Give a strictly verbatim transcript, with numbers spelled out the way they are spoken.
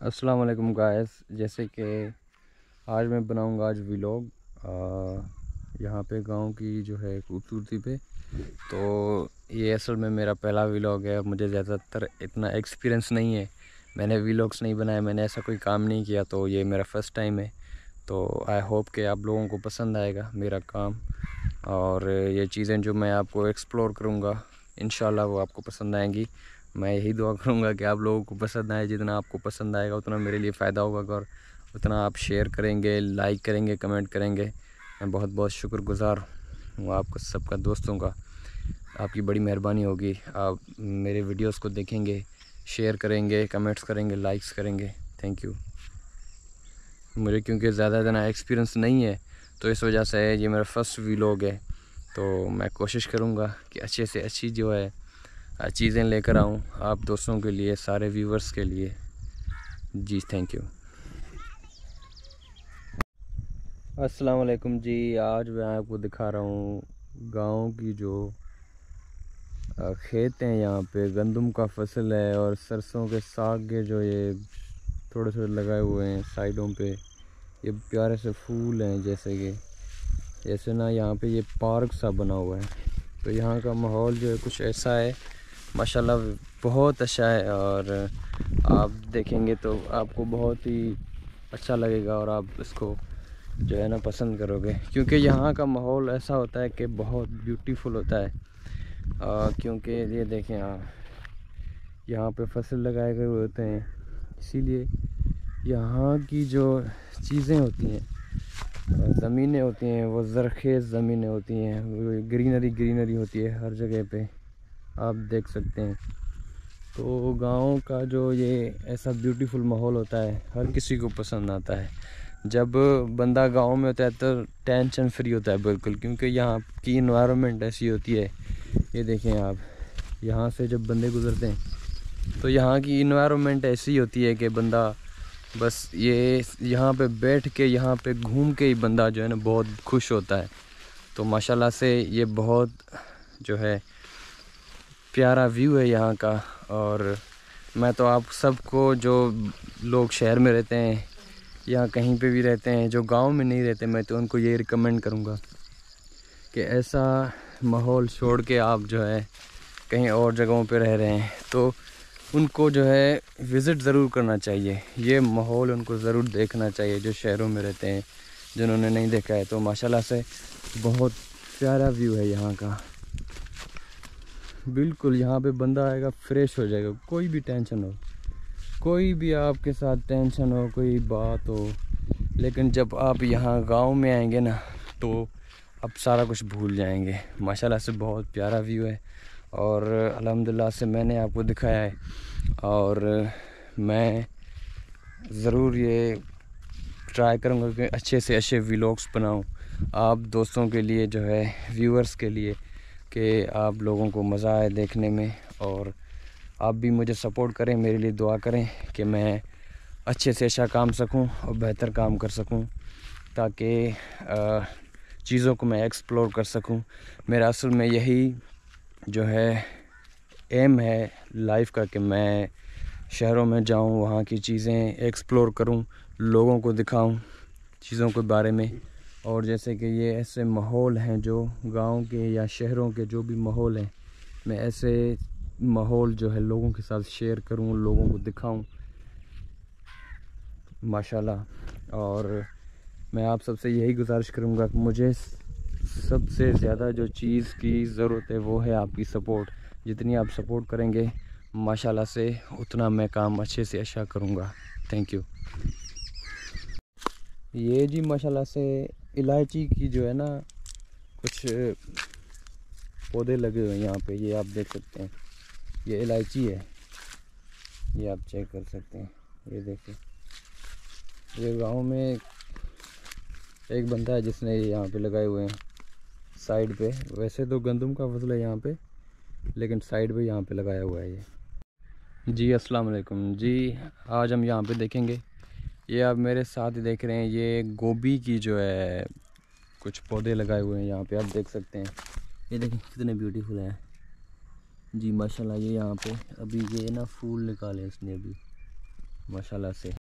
अस्सलाम वालेकुम गाइस। जैसे कि आज मैं बनाऊंगा आज व्लॉग यहाँ पे गांव की जो है खूबसूरती पे। तो ये असल में मेरा पहला व्लॉग है। मुझे ज़्यादातर इतना एक्सपीरियंस नहीं है, मैंने व्लॉग्स नहीं बनाए, मैंने ऐसा कोई काम नहीं किया, तो ये मेरा फ़र्स्ट टाइम है। तो आई होप कि आप लोगों को पसंद आएगा मेरा काम, और ये चीज़ें जो मैं आपको एक्सप्लोर करूँगा इंशाल्लाह वो आपको पसंद आएंगी। मैं यही दुआ करूँगा कि आप लोगों को पसंद आए। जितना आपको पसंद आएगा उतना मेरे लिए फ़ायदा होगा, और उतना आप शेयर करेंगे, लाइक करेंगे, कमेंट करेंगे। मैं बहुत बहुत शुक्रगुज़ार हूँ आपका सबका, दोस्तों का। आपकी बड़ी मेहरबानी होगी। आप मेरे वीडियोस को देखेंगे, शेयर करेंगे, कमेंट्स करेंगे, लाइक्स करेंगे। Thank you. मुझे क्योंकि ज़्यादा इतना एक्सपीरियंस नहीं है, तो इस वजह से ये मेरा फर्स्ट व्लॉग है। तो मैं कोशिश करूँगा कि अच्छे से अच्छी जो है चीज़ें लेकर आऊँ आप दोस्तों के लिए, सारे व्यूवर्स के लिए। जी थैंक यू। अस्सलाम वालेकुम जी। आज मैं आपको दिखा रहा हूँ गांव की जो खेत हैं। यहाँ पे गंदम का फसल है और सरसों के साग के जो ये थोड़े थोड़े लगाए हुए हैं साइडों पे। ये प्यारे से फूल हैं, जैसे कि जैसे ना यहाँ पे ये पार्क सा बना हुआ है। तो यहाँ का माहौल जो है कुछ ऐसा है, माशाल्लाह बहुत अच्छा है। और आप देखेंगे तो आपको बहुत ही अच्छा लगेगा और आप इसको जो है ना पसंद करोगे, क्योंकि यहाँ का माहौल ऐसा होता है कि बहुत ब्यूटीफुल होता है। आ, क्योंकि ये देखें आप, यहाँ पे फसल लगाए गए होते हैं, इसीलिए यहाँ की जो चीज़ें होती हैं, ज़मीनें होती हैं, वो ज़रखेज़ ज़मीनें होती हैं, वो ग्रीनरी ग्रीनरी होती है हर जगह पे, आप देख सकते हैं। तो गाँव का जो ये ऐसा ब्यूटीफुल माहौल होता है हर किसी को पसंद आता है। जब बंदा गांव में होता है तो टेंशन फ्री होता है बिल्कुल, क्योंकि यहाँ की इन्वायरमेंट ऐसी होती है। ये देखें आप, यहाँ से जब बंदे गुजरते हैं तो यहाँ की इन्वायरमेंट ऐसी होती है कि बंदा बस ये यहाँ पे बैठ के, यहाँ पे घूम के ही बंदा जो है ना बहुत खुश होता है। तो माशाल्लाह से ये बहुत जो है प्यारा व्यू है यहाँ का। और मैं तो आप सबको, जो लोग शहर में रहते हैं या कहीं पे भी रहते हैं, जो गांव में नहीं रहते, मैं तो उनको ये रिकमेंड करूँगा कि ऐसा माहौल छोड़ के आप जो है कहीं और जगहों पे रह रहे हैं तो उनको जो है विज़िट ज़रूर करना चाहिए। ये माहौल उनको ज़रूर देखना चाहिए जो शहरों में रहते हैं, जिन्होंने नहीं देखा है। तो माशाल्लाह से बहुत प्यारा व्यू है यहाँ का। बिल्कुल यहाँ पे बंदा आएगा फ्रेश हो जाएगा। कोई भी टेंशन हो, कोई भी आपके साथ टेंशन हो, कोई बात हो, लेकिन जब आप यहाँ गांव में आएंगे ना तो आप सारा कुछ भूल जाएंगे। माशाल्लाह से बहुत प्यारा व्यू है और अल्हम्दुलिल्लाह से मैंने आपको दिखाया है। और मैं ज़रूर ये ट्राई करूँगा कि अच्छे से अच्छे व्लॉग्स बनाऊँ आप दोस्तों के लिए, जो है व्यूअर्स के लिए, कि आप लोगों को मज़ा आए देखने में। और आप भी मुझे सपोर्ट करें, मेरे लिए दुआ करें कि मैं अच्छे से अच्छा काम सकूं और बेहतर काम कर सकूं, ताकि चीज़ों को मैं एक्सप्लोर कर सकूं। मेरा असल में यही जो है एम है लाइफ का कि मैं शहरों में जाऊं, वहाँ की चीज़ें एक्सप्लोर करूं, लोगों को दिखाऊं चीज़ों के बारे में। और जैसे कि ये ऐसे माहौल हैं जो गांव के या शहरों के जो भी माहौल हैं, मैं ऐसे माहौल जो है लोगों के साथ शेयर करूं, लोगों को दिखाऊं माशाल्लाह। और मैं आप सबसे यही गुजारिश करूंगा कि मुझे सबसे ज़्यादा जो चीज़ की ज़रूरत है वो है आपकी सपोर्ट। जितनी आप सपोर्ट करेंगे माशाल्लाह से उतना मैं काम अच्छे से अच्छा करूंगा। Thank you. ये जी माशाल्लाह से इलायची की जो है ना कुछ पौधे लगे हुए हैं यहाँ पे, ये आप देख सकते हैं। ये इलायची है, ये आप चेक कर सकते हैं। ये देखिए, ये गांव में एक बंदा है जिसने यहाँ पे लगाए हुए हैं साइड पे। वैसे तो गंदम का फसल है यहाँ पे, लेकिन साइड पे यहाँ पे लगाया हुआ है ये। जी अस्सलाम वालेकुम जी। आज हम यहाँ पे देखेंगे, ये आप मेरे साथ ही देख रहे हैं, ये गोभी की जो है कुछ पौधे लगाए हुए हैं यहाँ पे, आप देख सकते हैं। ये देखें कितने ब्यूटीफुल हैं जी माशाल्लाह। ये यहाँ पे अभी ये ना फूल निकाले इसने अभी माशाल्लाह से।